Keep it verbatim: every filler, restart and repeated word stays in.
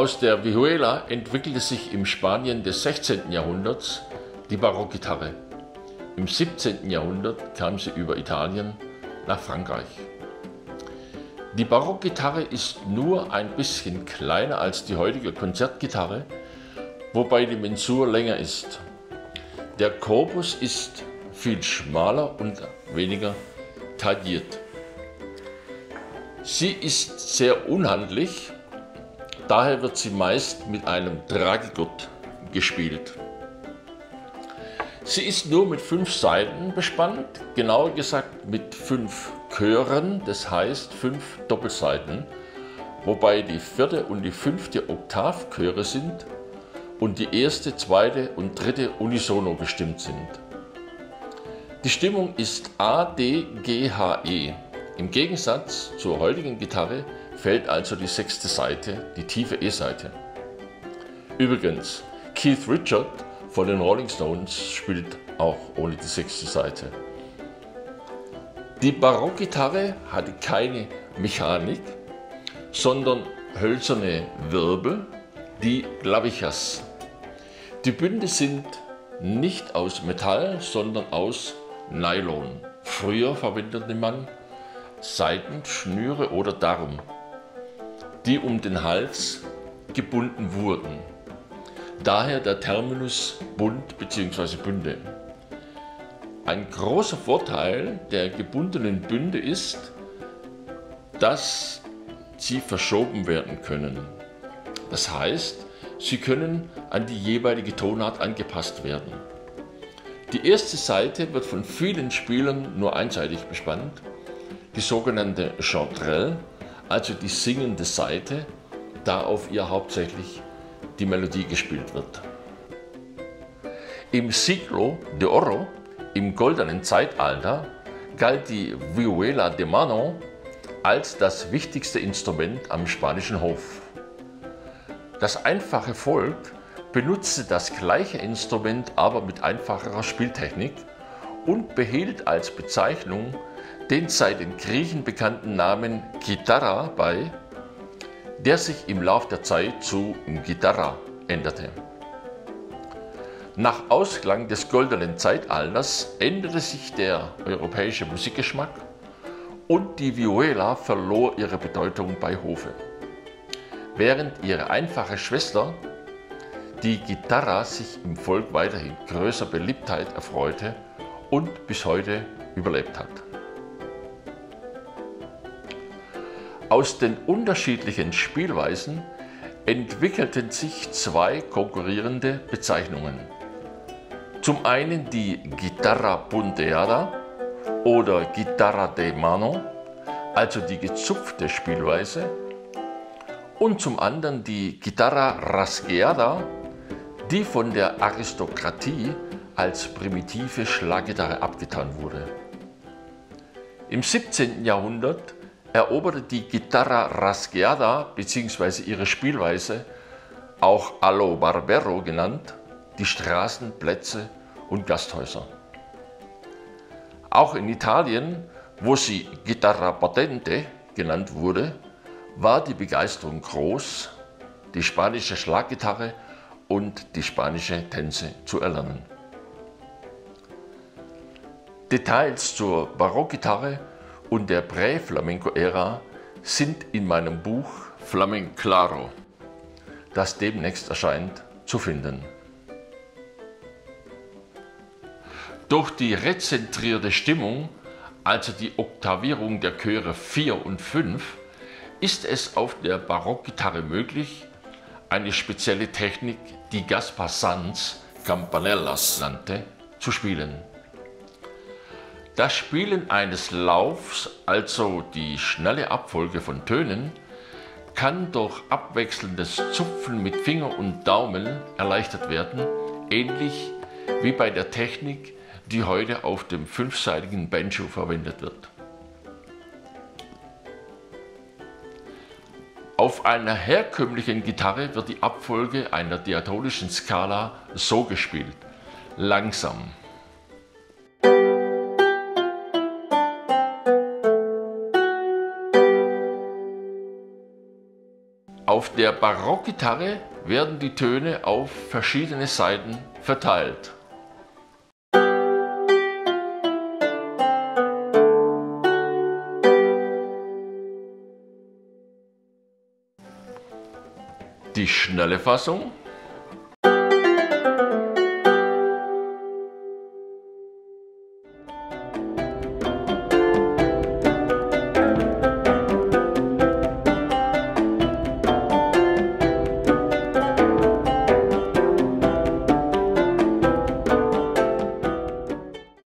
Aus der Vihuela entwickelte sich im Spanien des sechzehnten Jahrhunderts die Barockgitarre. Im siebzehnten Jahrhundert kam sie über Italien nach Frankreich. Die Barockgitarre ist nur ein bisschen kleiner als die heutige Konzertgitarre, wobei die Mensur länger ist. Der Korpus ist viel schmaler und weniger tailliert. Sie ist sehr unhandlich, daher wird sie meist mit einem Tragegurt gespielt. Sie ist nur mit fünf Saiten bespannt, genauer gesagt mit fünf Chören, das heißt fünf Doppelsaiten, wobei die vierte und die fünfte Oktavchöre sind und die erste, zweite und dritte unisono gestimmt sind. Die Stimmung ist A D G H E. Im Gegensatz zur heutigen Gitarre fällt also die sechste Saite, die tiefe E-Saite. Übrigens, Keith Richard von den Rolling Stones spielt auch ohne die sechste Saite. Die Barockgitarre hatte keine Mechanik, sondern hölzerne Wirbel, die Clavijas. Die Bünde sind nicht aus Metall, sondern aus Nylon. Früher verwendete man Seiten, Schnüre oder Darm, die um den Hals gebunden wurden. Daher der Terminus Bund bzw. Bünde. Ein großer Vorteil der gebundenen Bünde ist, dass sie verschoben werden können. Das heißt, sie können an die jeweilige Tonart angepasst werden. Die erste Saite wird von vielen Spielern nur einseitig bespannt, die sogenannte Chanterelle, also die singende Saite, da auf ihr hauptsächlich die Melodie gespielt wird. Im Siglo de Oro, im goldenen Zeitalter, galt die Vihuela de Mano als das wichtigste Instrument am spanischen Hof. Das einfache Volk benutzte das gleiche Instrument, aber mit einfacherer Spieltechnik und behielt als Bezeichnung den seit den Griechen bekannten Namen Gitarra bei, der sich im Lauf der Zeit zu Gitarra änderte. Nach Ausklang des goldenen Zeitalters änderte sich der europäische Musikgeschmack und die Vihuela verlor ihre Bedeutung bei Hofe, während ihre einfache Schwester, die Gitarra, sich im Volk weiterhin größer Beliebtheit erfreute und bis heute überlebt hat. Aus den unterschiedlichen Spielweisen entwickelten sich zwei konkurrierende Bezeichnungen. Zum einen die Guitarra punteada oder Guitarra de Mano, also die gezupfte Spielweise, und zum anderen die Guitarra rasgueada, die von der Aristokratie als primitive Schlaggitarre abgetan wurde. Im siebzehnten Jahrhundert eroberte die Guitarra rasgueada bzw. ihre Spielweise, auch allo barbero genannt, die Straßen, Plätze und Gasthäuser. Auch in Italien, wo sie Guitarra potente genannt wurde, war die Begeisterung groß, die spanische Schlaggitarre und die spanische Tänze zu erlernen. Details zur Barockgitarre und der Prä-Flamenco-Ära sind in meinem Buch Flamenclaro, das demnächst erscheint, zu finden. Durch die rezentrierte Stimmung, also die Oktavierung der Chöre vier und fünf, ist es auf der Barockgitarre möglich, eine spezielle Technik, die Gaspar Sanz Campanellas nannte, zu spielen. Das Spielen eines Laufs, also die schnelle Abfolge von Tönen, kann durch abwechselndes Zupfen mit Finger und Daumen erleichtert werden, ähnlich wie bei der Technik, die heute auf dem fünfsaitigen Banjo verwendet wird. Auf einer herkömmlichen Gitarre wird die Abfolge einer diatonischen Skala so gespielt: langsam. Auf der Barockgitarre werden die Töne auf verschiedene Saiten verteilt. Die schnelle Fassung